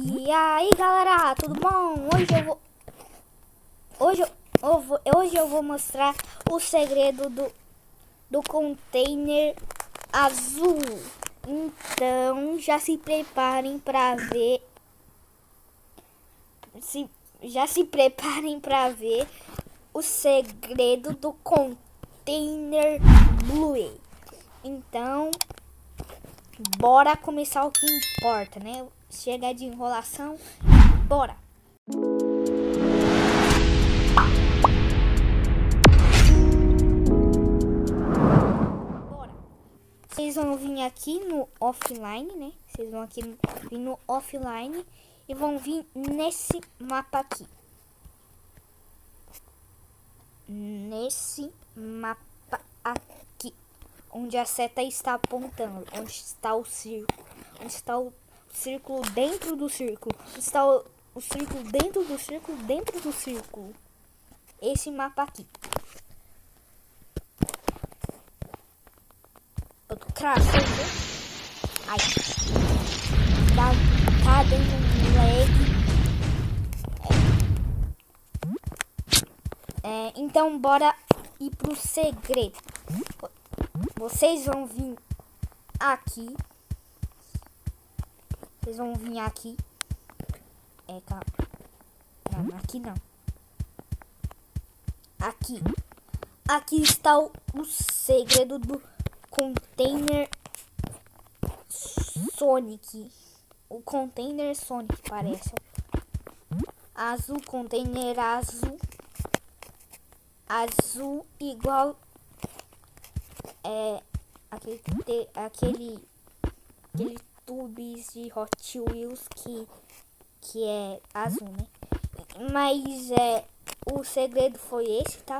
E aí galera, tudo bom? Hoje eu vou mostrar o segredo do container azul. Então já se preparem para ver. Já se preparem para ver o segredo do container blue. Então bora começar o que importa, né? Chega de enrolação, bora! Bora! Vocês vão vir aqui no offline, né? Vocês vão aqui vir no offline e vão vir nesse mapa aqui. Nesse mapa aqui, onde a seta está apontando, onde está o círculo, onde está o círculo dentro do círculo, onde está o círculo dentro do círculo dentro do círculo. Esse mapa aqui. Eu tô cravando. Ai, tá dando um lag. Então bora ir pro segredo. Vocês vão vir aqui. Vocês vão vir aqui. Calma, aqui não. Aqui está o segredo do container Sonic. O container Sonic parece. Azul, container azul. Azul igual aquele tubes de Hot Wheels que é azul, né? Mas o segredo foi esse, tá?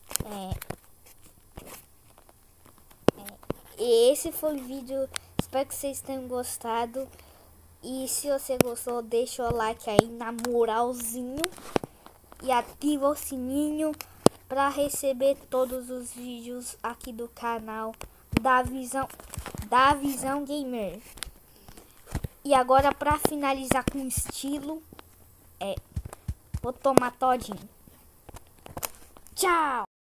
Esse foi o vídeo. Espero que vocês tenham gostado. E se você gostou, deixa o like aí na moralzinho. E ativa o sininho para receber todos os vídeos aqui do canal da Visão Gamer. E agora, para finalizar com estilo, vou tomar todinho. Tchau!